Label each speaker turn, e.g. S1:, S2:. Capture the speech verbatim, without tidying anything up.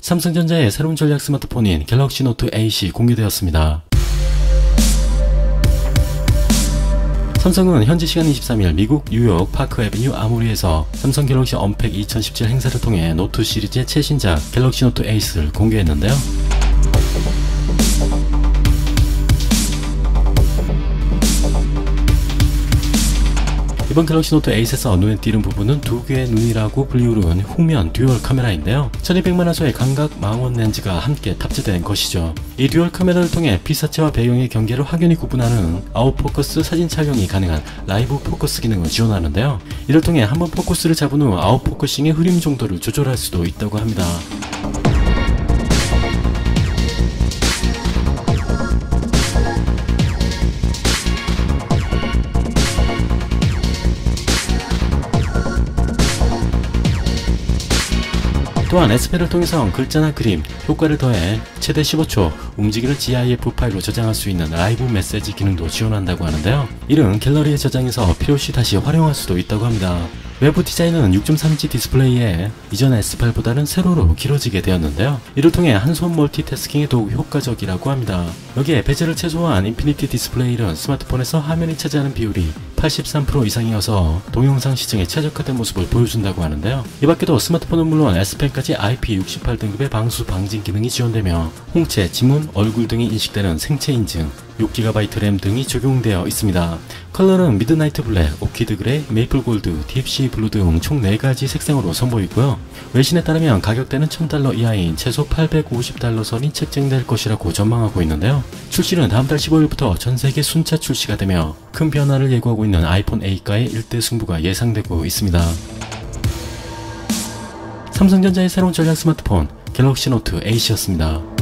S1: 삼성전자의 새로운 전략 스마트폰인 갤럭시 노트 에잇이 공개되었습니다. 삼성은 현지 시간 이십삼일 미국 뉴욕 파크 애비뉴 아모리에서 삼성 갤럭시 언팩 이천십칠 행사를 통해 노트 시리즈의 최신작 갤럭시 노트 에잇을 공개했는데요. 이번 갤럭시 노트 에잇에서 눈에 띄는 부분은 두 개의 눈이라고 불리우는 후면 듀얼 카메라인데요. 천이백만 화소의 광각 망원 렌즈가 함께 탑재된 것이죠. 이 듀얼 카메라를 통해 피사체와 배경의 경계를 확연히 구분하는 아웃포커스 사진 촬영이 가능한 라이브 포커스 기능을 지원하는데요. 이를 통해 한번 포커스를 잡은 후 아웃포커싱의 흐림 정도를 조절할 수도 있다고 합니다. 또한 에스펜을 통해서 글자나 그림, 효과를 더해 최대 십오 초 움직이는 지아이에프 파일로 저장할 수 있는 라이브 메시지 기능도 지원한다고 하는데요. 이는 갤러리에 저장해서 필요시 다시 활용할 수도 있다고 합니다. 외부 디자인은 육 점 삼 인치 디스플레이에 이전 에스 팔보다는 세로로 길어지게 되었는데요. 이를 통해 한손 멀티태스킹에 더욱 효과적이라고 합니다. 여기에 베젤을 최소화한 인피니티 디스플레이는 스마트폰에서 화면이 차지하는 비율이 팔십삼 퍼센트 이상이어서 동영상 시청에 최적화된 모습을 보여준다고 하는데요. 이 밖에도 스마트폰은 물론 에스펜까지 아이피 육십팔 등급의 방수 방진 기능이 지원되며 홍채, 지문, 얼굴 등이 인식되는 생체 인증, 육 기가바이트 램 등이 적용되어 있습니다. 컬러는 미드나이트 블랙, 오키드 그레이, 메이플 골드, 딥시 블루 등 총 네 가지 색상으로 선보이고요. 외신에 따르면 가격대는 천 달러 이하인 최소 팔백오십 달러 선이 책정될 것이라고 전망하고 있는데요. 출시는 다음 달 십오일부터 전세계 순차 출시가 되며 큰 변화를 예고하고 있는 아이폰 에잇과의 일대 승부가 예상되고 있습니다. 삼성전자의 새로운 전략 스마트폰 갤럭시 노트 에잇이었습니다.